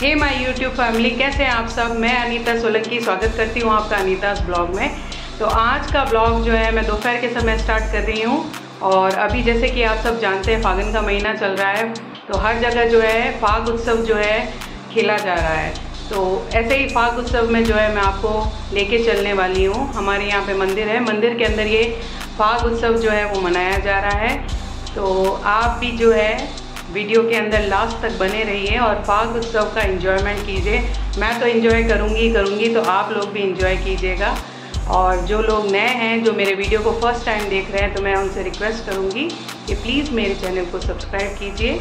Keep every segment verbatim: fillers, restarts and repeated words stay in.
Hey my YouTube family, कैसे हैं आप सब। मैं अनीता सोलंकी स्वागत करती हूँ आपका अनीता's ब्लॉग में। तो आज का ब्लॉग जो है मैं दोपहर के समय स्टार्ट कर रही हूँ। और अभी जैसे कि आप सब जानते हैं फागुन का महीना चल रहा है, तो हर जगह जो है फाग उत्सव जो है खेला जा रहा है। तो ऐसे ही फाग उत्सव में जो है मैं आपको लेके चलने वाली हूँ। हमारे यहाँ पे मंदिर है, मंदिर के अंदर ये फाग उत्सव जो है वो मनाया जा रहा है। तो आप भी जो है वीडियो के अंदर लास्ट तक बने रहिए और फाग उत्सव का एंजॉयमेंट कीजिए। मैं तो एंजॉय करूँगी करूँगी तो आप लोग भी एंजॉय कीजिएगा। और जो लोग नए हैं, जो मेरे वीडियो को फर्स्ट टाइम देख रहे हैं, तो मैं उनसे रिक्वेस्ट करूँगी कि प्लीज़ मेरे चैनल को सब्सक्राइब कीजिए।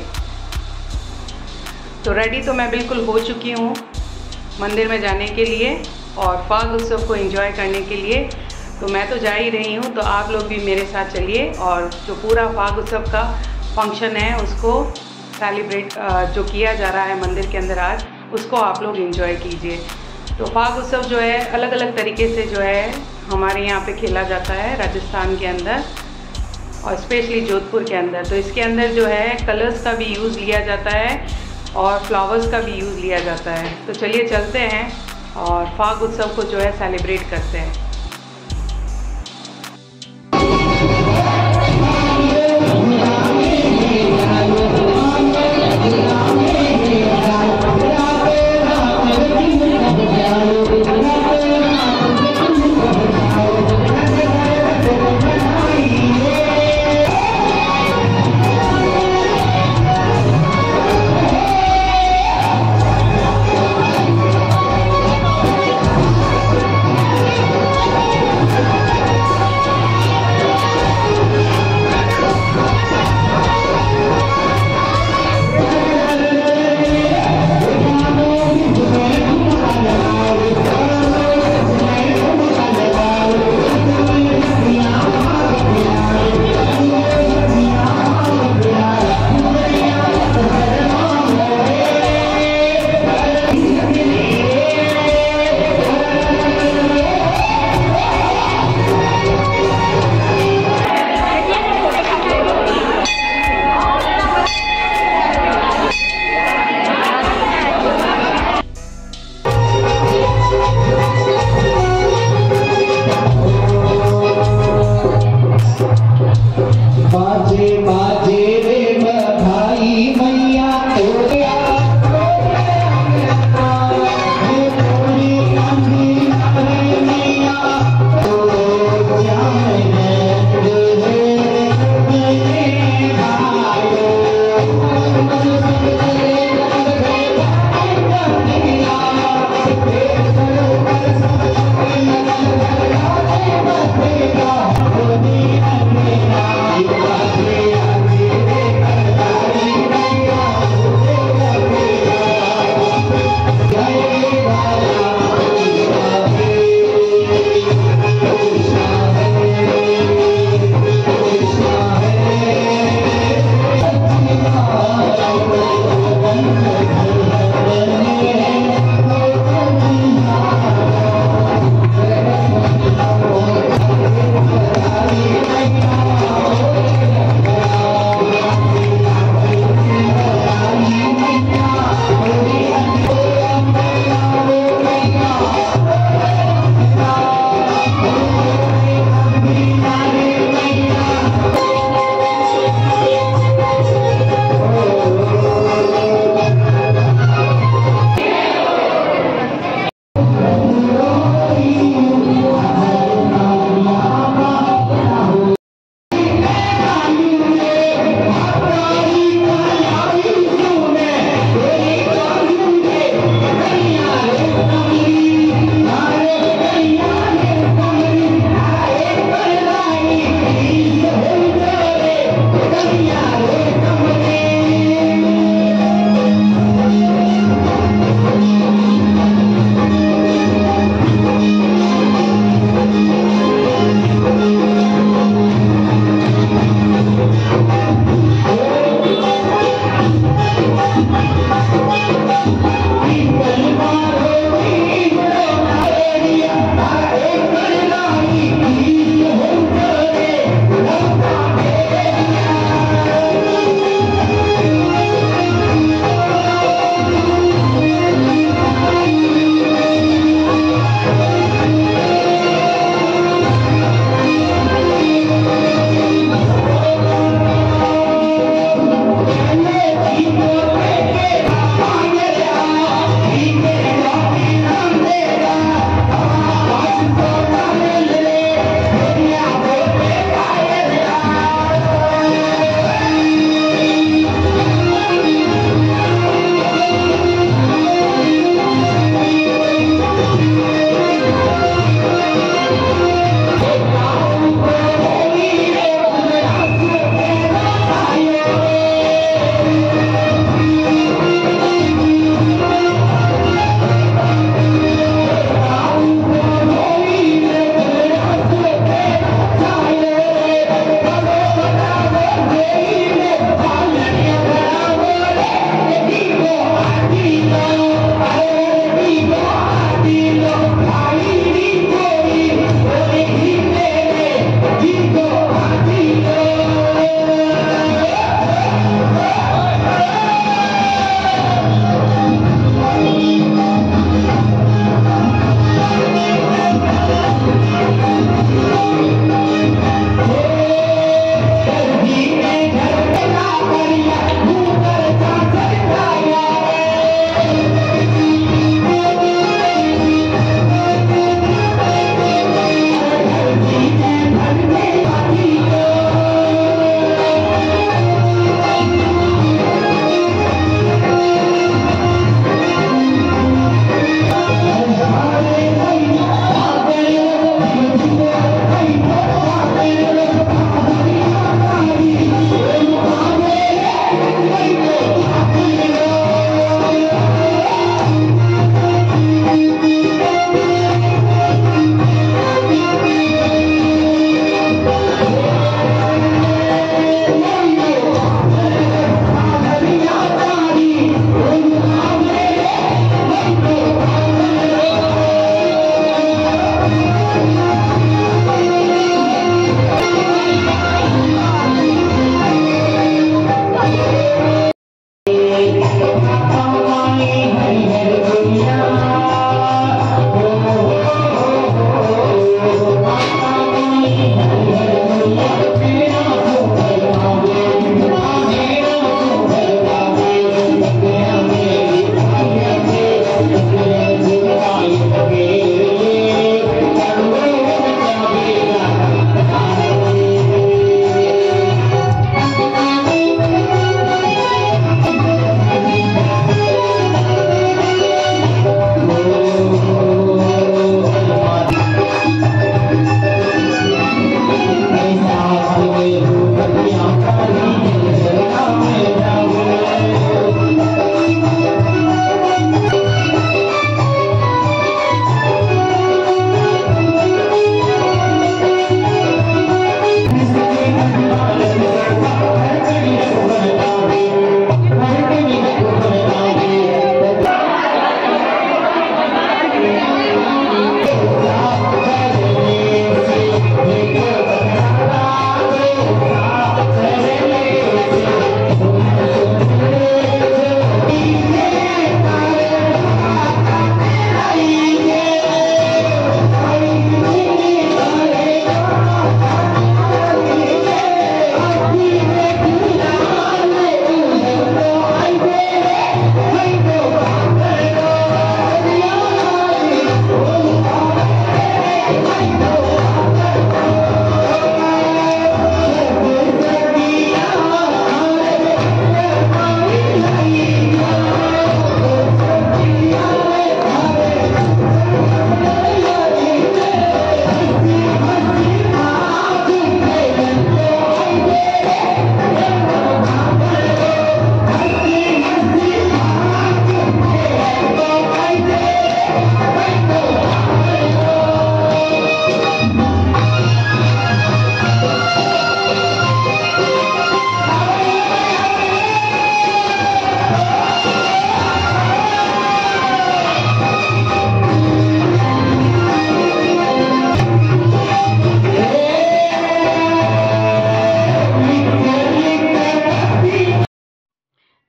तो रेडी तो मैं बिल्कुल हो चुकी हूँ मंदिर में जाने के लिए और फाग उत्सव को एंजॉय करने के लिए। तो मैं तो जा ही रही हूँ, तो आप लोग भी मेरे साथ चलिए और जो पूरा फाग उत्सव का फंक्शन है उसको सेलिब्रेट जो किया जा रहा है मंदिर के अंदर आज, उसको आप लोग एंजॉय कीजिए। तो फाग उत्सव जो है अलग अलग तरीके से जो है हमारे यहाँ पे खेला जाता है राजस्थान के अंदर और स्पेशली जोधपुर के अंदर। तो इसके अंदर जो है कलर्स का भी यूज़ लिया जाता है और फ्लावर्स का भी यूज़ लिया जाता है। तो चलिए चलते हैं और फाग उत्सव को जो है सेलिब्रेट करते हैं।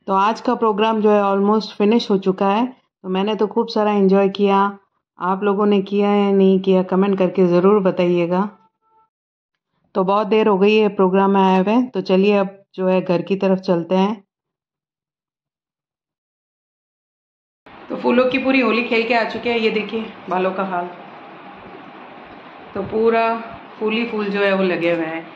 तो आज का प्रोग्राम जो है ऑलमोस्ट फिनिश हो चुका है। तो मैंने तो खूब सारा एंजॉय किया। आप लोगों ने किया या नहीं किया कमेंट करके ज़रूर बताइएगा। तो बहुत देर हो गई है प्रोग्राम में आए हुए, तो चलिए अब जो है घर की तरफ चलते हैं। तो फूलों की पूरी होली खेल के आ चुके हैं। ये देखिए बालों का हाल, तो पूरा फूल ही फूल जो है वो लगे हुए हैं।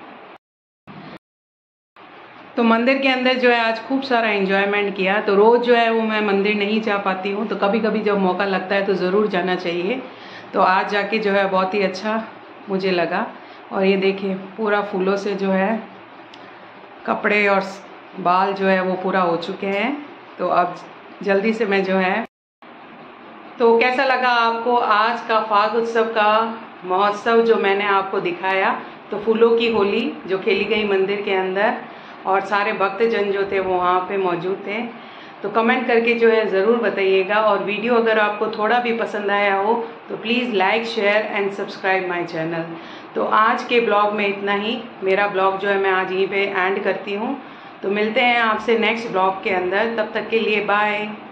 तो मंदिर के अंदर जो है आज खूब सारा एंजॉयमेंट किया। तो रोज़ जो है वो मैं मंदिर नहीं जा पाती हूँ, तो कभी कभी जब मौका लगता है तो ज़रूर जाना चाहिए। तो आज जाके जो है बहुत ही अच्छा मुझे लगा। और ये देखिए पूरा फूलों से जो है कपड़े और बाल जो है वो पूरा हो चुके हैं। तो अब जल्दी से मैं जो है, तो कैसा लगा आपको आज का फाग उत्सव का महोत्सव जो मैंने आपको दिखाया। तो फूलों की होली जो खेली गई मंदिर के अंदर, और सारे भक्तजन जो थे वो वहाँ पे मौजूद थे। तो कमेंट करके जो है ज़रूर बताइएगा। और वीडियो अगर आपको थोड़ा भी पसंद आया हो तो please like share and subscribe my channel. तो आज के ब्लॉग में इतना ही। मेरा ब्लॉग जो है मैं आज यहीं पे एंड करती हूँ। तो मिलते हैं आपसे नेक्स्ट ब्लॉग के अंदर, तब तक के लिए बाय।